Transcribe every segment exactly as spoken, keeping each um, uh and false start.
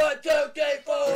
One, two, three, four.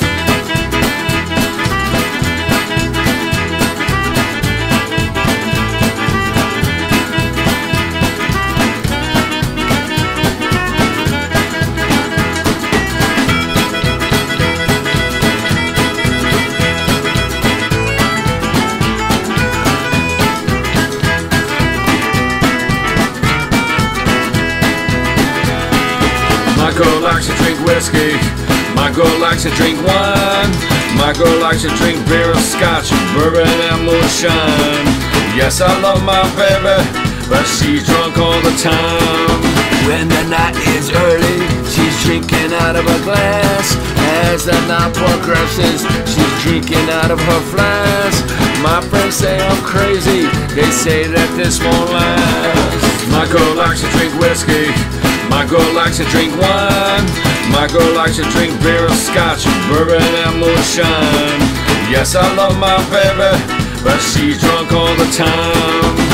My girl likes to drink whiskey, my girl likes to drink wine, my girl likes to drink beer and scotch, bourbon and moonshine. Yes, I love my baby, but she's drunk all the time. When the night is early, she's drinking out of a glass. As the night progresses, she's drinking out of her flask. My friends say I'm crazy, they say that this won't last. My girl likes to drink whiskey, my girl likes to drink wine, my girl likes to drink beer and scotch, bourbon and moonshine. Yes, I love my baby, but she's drunk all the time.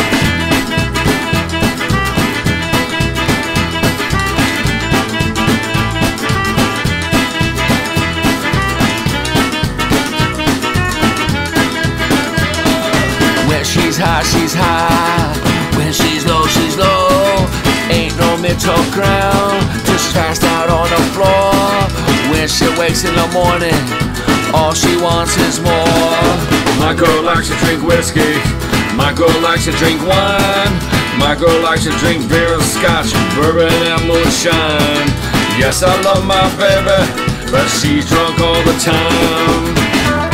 When she's high, she's high. When she's low, she's low. Ain't no middle ground, just passed out on the floor. When she wakes in the morning, all she wants is more. My girl likes to drink whiskey, my girl likes to drink wine, my girl likes to drink beer and scotch, bourbon and moonshine. Yes, I love my baby, but she's drunk all the time.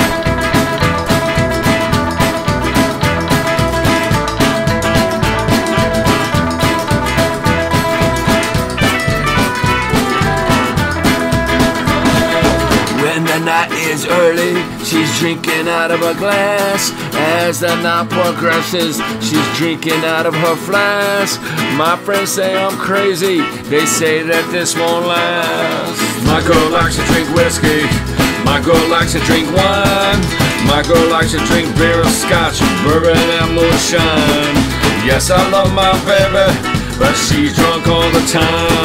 When the night is early, she's drinking out of a glass. As the night progresses, she's drinking out of her flask. My friends say I'm crazy, they say that this won't last. My girl likes to drink whiskey, my girl likes to drink wine, my girl likes to drink beer and scotch, bourbon and moonshine. Yes, I love my baby, but she's drunk all the time.